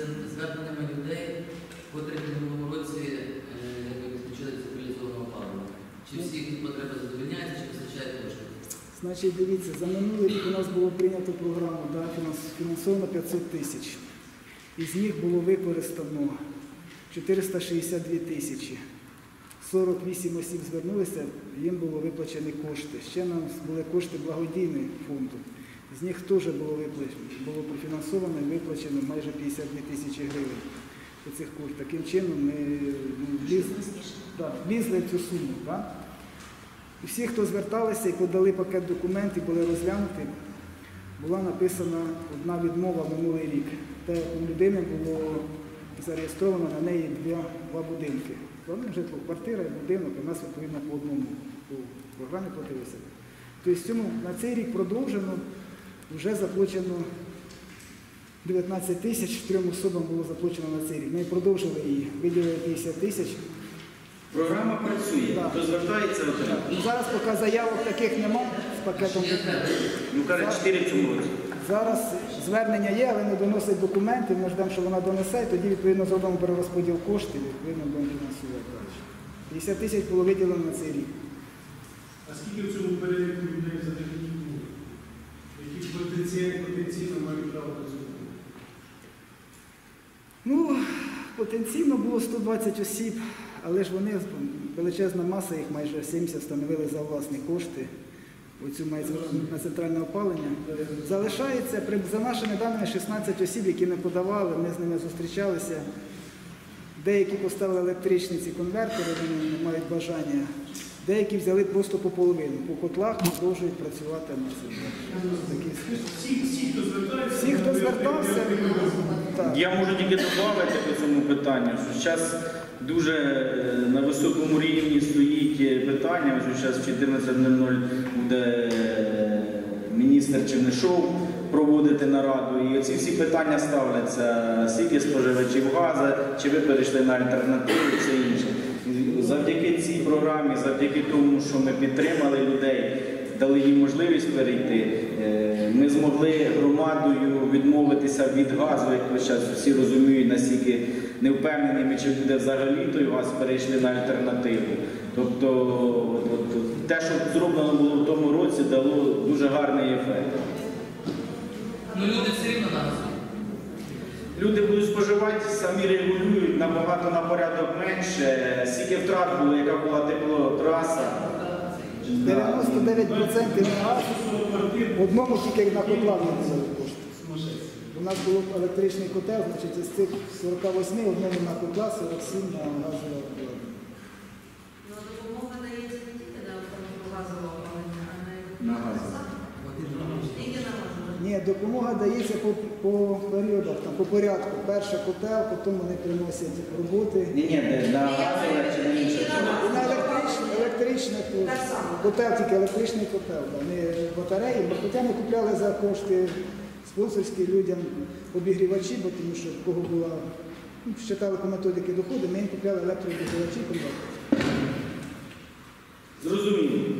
зверненнями людей, котрі в минулому році відключили централізованого опалення? Чи всі їхні потреби задовольняються, чи вистачає коштів? Значить, дивіться, за минулий рік у нас було прийнято програму, фінансовано 500 тисяч. Із них було використано 462 тисячі. 48 осіб звернулися, їм було виплачені кошти. Ще нам були кошти благодійного фонду. З них теж було профінансовано і виплачено майже 52 тисячі гривень по цих коштах. Таким чином ми влізли в цю суму. Так? Всі, хто зверталися і подали пакет документів, були розглянуті, була написана одна відмова минулий рік. Те, у людини було зареєстровано на неї два будинки. Житло, квартира і будинок, у нас відповідно по одному по програмі платилося. Тобто на цей рік продовжено, вже заплачено 19 тисяч, 3 особам було заплачено на цей рік. Ми продовжили її, виділили 50 тисяч. Програма працює, да. Хто звертається? Да. Зараз поки заявок таких немає з пакетом документів. Ну, каже, 4 в цьому році. Зараз звернення є, але не доносять документи, ми ждемо, що вона донесе, і тоді відповідно зробимо перерозподіл коштів, відповідно будемо фінансувати далі. 50 тисяч було виділено на цей рік. А скільки в цьому переліку людей за такі умови? Які потенційно мають право до цього? Ну, потенційно було 120 осіб, але ж вони, величезна маса, їх майже 70 встановили за власні кошти. Оцю мається на центральне опалення. Залишається, за нашими даними, 16 осіб, які не подавали, ми з ними зустрічалися. Деякі поставили електричні ці конвертери, вони не мають бажання. Деякі взяли просто по половину. По котлах продовжують працювати на цьому. Всі, хто звертався, так. Я можу тільки додати по цьому питанню, що зараз дуже на високому рівні стоїть питання, ось зараз в 14:00 буде міністр Чернишов проводити нараду, і оці всі питання ставляться, скільки споживачів газу, чи ви перейшли на альтернативу, і все інше. Завдяки цій програмі, завдяки тому, що ми підтримали людей, дали їм можливість перейти, ми змогли громадою відмовитися від газу, як ви зараз всі розуміють, наскільки не впевненими, чи буде взагалі той газ, перейшли на альтернативу. Тобто те, що зроблено було в тому році, дало дуже гарний ефект. Ну люди все рівно на газу. Люди будуть споживати, самі регулюють, набагато на порядок менше. Скільки втрат було, яка була теплотраса. 99% на газ, в одному тільки на котлах не взяли кошти. У нас був електричний котел, значить із цих 48 одному на котла, 47 на газове обладнання. Ну, допомога дається не тільки на газове обладнання, а На газове. тільки на газове. Ні, допомога дається по періодах, по порядку. Перше котел, потім вони приносять роботи. Ні, на газове чи на інше. І на електричне, котел, тільки електричний котел, не батареї. Хоча ми купляли за кошти спонсорські людям обігрівачі, бо тому що в кого була, считали по методики доходу, ми їм купляли електрообігрівачі. Зрозуміло.